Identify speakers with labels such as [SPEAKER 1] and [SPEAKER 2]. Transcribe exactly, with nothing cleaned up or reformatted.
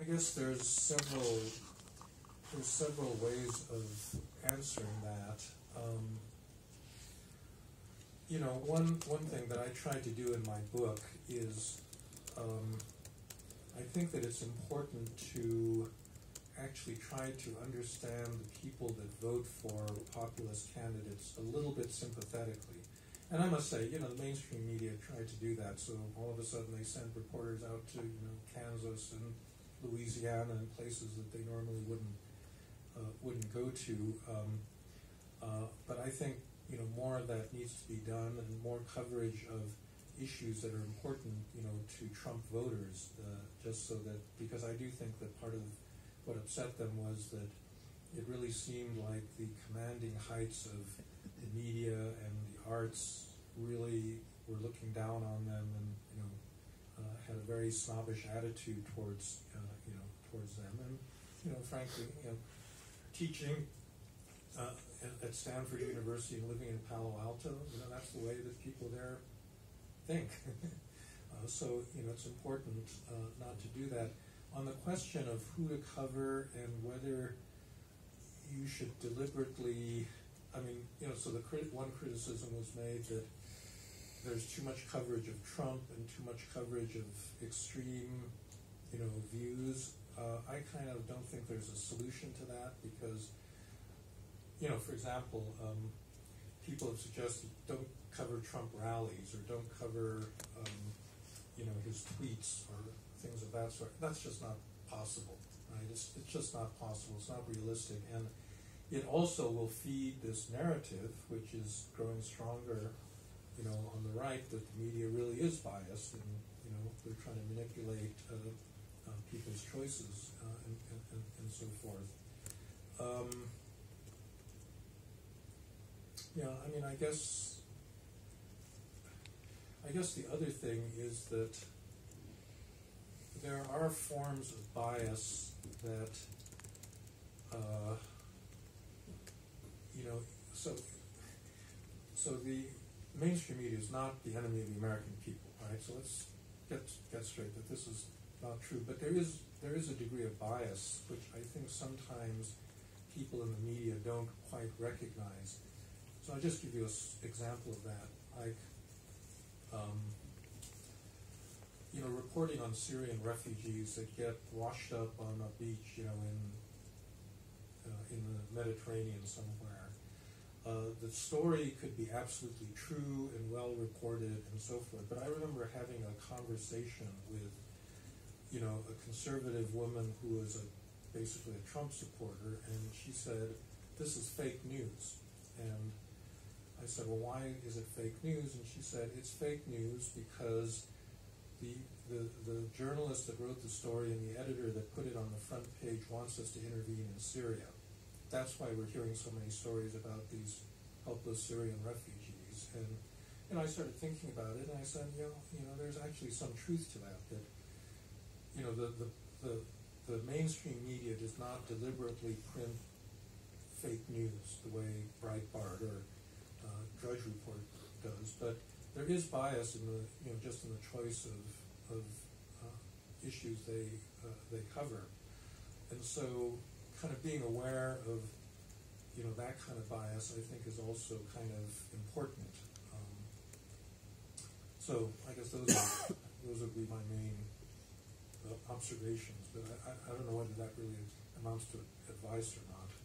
[SPEAKER 1] I guess there's several there's several ways of answering that. Um, you know, one one thing that I tried to do in my book is um, I think that it's important to actually try to understand the people that vote for populist candidates a little bit sympathetically. And I must say, you know, the mainstream media tried to do that, so all of a sudden they sent reporters out to, you know, Kansas and Louisiana and places that they normally wouldn't uh, wouldn't go to. Um, uh, but I think, you know, more of that needs to be done, and more coverage of issues that are important, you know, to Trump voters, uh, just so that, because I do think that part of what upset them was that it really seemed like the commanding heights of the media and the arts really were looking down on them, and, you know, uh, had a very snobbish attitude towards, uh, you know, towards them. And, you know, frankly, you know, teaching uh, at, at Stanford University and living in Palo Alto, you know, that's the way that people there think. uh, so, you know, it's important uh, not to do that. On the question of who to cover and whether you should deliberately, I mean, you know, so the crit- one criticism was made that there's too much coverage of Trump and too much coverage of extreme, you know, views. Uh, I kind of don't think there's a solution to that because, you know, for example, um, people have suggested don't cover Trump rallies or don't cover, um, you know, his tweets or things of that sort. That's just not possible, right? It's, it's just not possible. It's not realistic. And it also will feed this narrative, which is growing stronger, you know, on the right, that the media really is biased and, you know, they're trying to manipulate uh, uh, people's choices uh, and, and, and so forth. Um, yeah, I mean, I guess, I guess the other thing is that there are forms of bias that, uh, you know, so so the mainstream media is not the enemy of the American people, right? So let's get get straight that this is not true. But there is there is a degree of bias which I think sometimes people in the media don't quite recognize. So I'll just give you an s- example of that. Like, um, you know, reporting on Syrian refugees that get washed up on a beach, you know, in uh, in the Mediterranean somewhere. Uh, the story could be absolutely true and well reported and so forth. But I remember having a conversation with, you know, a conservative woman who was a, basically a Trump supporter, and she said, "This is fake news." And I said, "Well, why is it fake news?" And she said, "It's fake news because The, the the journalist that wrote the story and the editor that put it on the front page wants us to intervene in Syria. That's why we're hearing so many stories about these helpless Syrian refugees." And and I started thinking about it, and I said, you know, you know, there's actually some truth to that. That, you know, the the the, the mainstream media does not deliberately print fake news the way Breitbart or uh, Drudge Report does, but there is bias in the, you know, just in the choice of, of uh, issues they uh, they cover, and so kind of being aware of, you know, that kind of bias, I think, is also kind of important. Um, so I guess those are, those would be my main uh, observations, but I, I, I don't know whether that really amounts to advice or not.